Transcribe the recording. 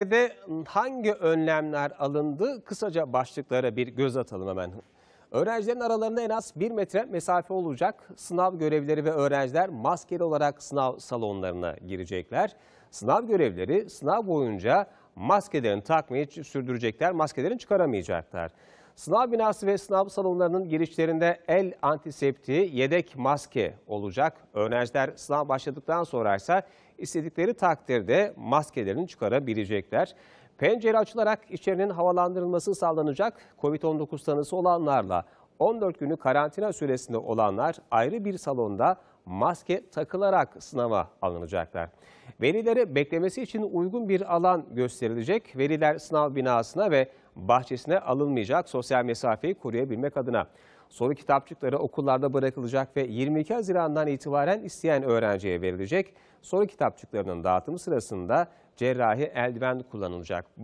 De hangi önlemler alındı? Kısaca başlıklara bir göz atalım hemen. Öğrencilerin aralarında en az 1 metre mesafe olacak. Sınav görevlileri ve öğrenciler maskeli olarak sınav salonlarına girecekler. Sınav görevlileri sınav boyunca maskelerini takmayı sürdürecekler, maskelerini çıkaramayacaklar. Sınav binası ve sınav salonlarının girişlerinde el antiseptiği, yedek maske olacak. Öğrenciler sınav başladıktan sonra ise istedikleri takdirde maskelerini çıkarabilecekler. Pencere açılarak içerinin havalandırılması sağlanacak. Covid-19 tanısı olanlarla 14 günlük karantina süresinde olanlar ayrı bir salonda maske takılarak sınava alınacaklar. Velilere beklemesi için uygun bir alan gösterilecek. Veliler sınav binasına ve bahçesine alınmayacak, sosyal mesafeyi koruyabilmek adına. Soru kitapçıkları okullarda bırakılacak ve 22 Haziran'dan itibaren isteyen öğrenciye verilecek. Soru kitapçıklarının dağıtımı sırasında cerrahi eldiven kullanılacak.